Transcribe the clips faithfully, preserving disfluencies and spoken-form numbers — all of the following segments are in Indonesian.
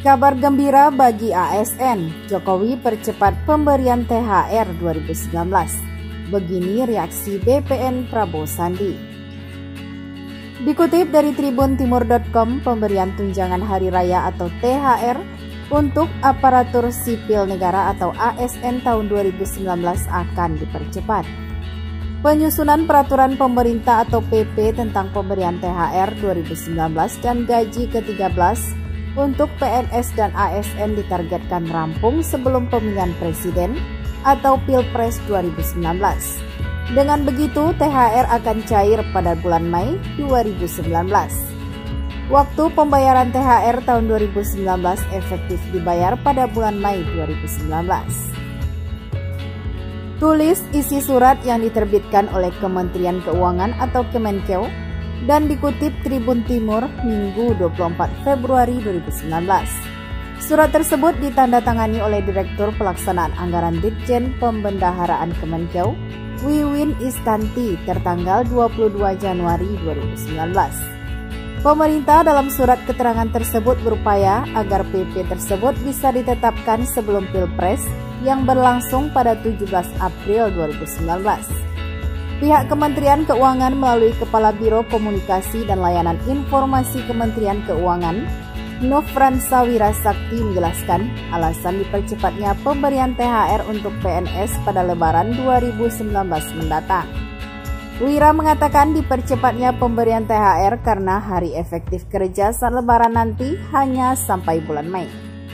Kabar gembira bagi A S N, Jokowi percepat pemberian T H R dua ribu sembilan belas. Begini reaksi B P N Prabowo Sandi. Dikutip dari tribun timur titik com, pemberian tunjangan hari raya atau T H R untuk aparatur sipil negara atau A S N tahun dua ribu sembilan belas akan dipercepat. Penyusunan peraturan pemerintah atau P P tentang pemberian T H R dua ribu sembilan belas dan gaji ke tiga belas untuk P N S dan A S N ditargetkan rampung sebelum pemilihan presiden atau Pilpres dua ribu sembilan belas. Dengan begitu, T H R akan cair pada bulan Mei dua ribu sembilan belas. Waktu pembayaran T H R tahun dua ribu sembilan belas efektif dibayar pada bulan Mei dua ribu sembilan belas. Tulis isi surat yang diterbitkan oleh Kementerian Keuangan atau Kemenkeu dan dikutip Tribun Timur Minggu dua puluh empat Februari dua ribu sembilan belas. Surat tersebut ditandatangani oleh Direktur Pelaksanaan Anggaran Ditjen Pembendaharaan Kemenkeu, Wiwin Istanti, tertanggal dua puluh dua Januari dua ribu sembilan belas. Pemerintah dalam surat keterangan tersebut berupaya agar P P tersebut bisa ditetapkan sebelum Pilpres yang berlangsung pada tujuh belas April dua ribu sembilan belas. Pihak Kementerian Keuangan melalui Kepala Biro Komunikasi dan Layanan Informasi Kementerian Keuangan, Nofransa Wirasakti, menjelaskan alasan dipercepatnya pemberian T H R untuk P N S pada Lebaran dua ribu sembilan belas mendatang. Wira mengatakan dipercepatnya pemberian T H R karena hari efektif kerja saat Lebaran nanti hanya sampai bulan Mei.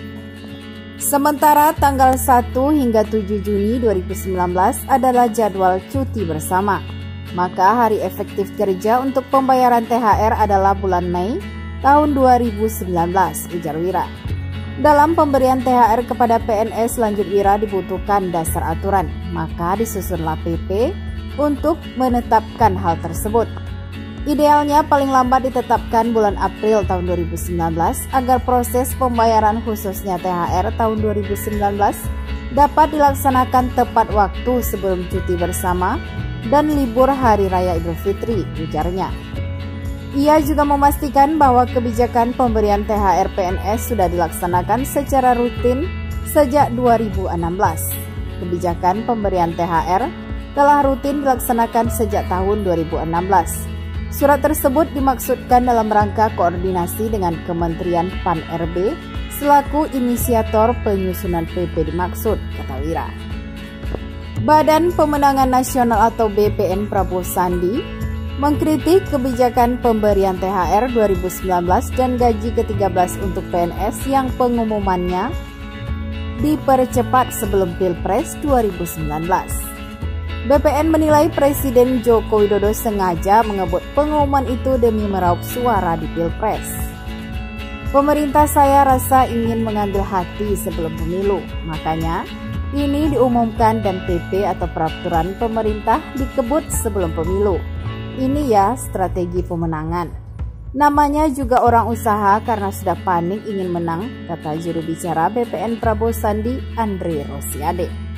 Sementara tanggal satu hingga tujuh Juni dua ribu sembilan belas adalah jadwal cuti bersama. Maka hari efektif kerja untuk pembayaran T H R adalah bulan Mei tahun dua ribu sembilan belas, ujar Wira. Dalam pemberian T H R kepada P N S, lanjut Wira, dibutuhkan dasar aturan. Maka disusunlah P P untuk menetapkan hal tersebut. Idealnya paling lambat ditetapkan bulan April tahun dua ribu sembilan belas agar proses pembayaran khususnya T H R tahun dua ribu sembilan belas dapat dilaksanakan tepat waktu sebelum cuti bersama dan libur Hari Raya Idul Fitri, ujarnya. Ia juga memastikan bahwa kebijakan pemberian T H R P N S sudah dilaksanakan secara rutin sejak dua ribu enam belas. Kebijakan pemberian T H R telah rutin dilaksanakan sejak tahun dua ribu enam belas. Surat tersebut dimaksudkan dalam rangka koordinasi dengan Kementerian P A N R B selaku inisiator penyusunan P P dimaksud, kata Wira. Badan Pemenangan Nasional atau B P N Prabowo Sandi mengkritik kebijakan pemberian T H R dua ribu sembilan belas dan gaji ke tiga belas untuk P N S yang pengumumannya dipercepat sebelum Pilpres dua ribu sembilan belas. B P N menilai Presiden Joko Widodo sengaja mengebut pengumuman itu demi meraup suara di Pilpres. Pemerintah saya rasa ingin mengambil hati sebelum pemilu, makanya ini diumumkan dan P P atau peraturan pemerintah dikebut sebelum pemilu. Ini ya strategi pemenangan. Namanya juga orang usaha karena sudah panik ingin menang, kata juru bicara B P N Prabowo Sandi, Andre Rosiade.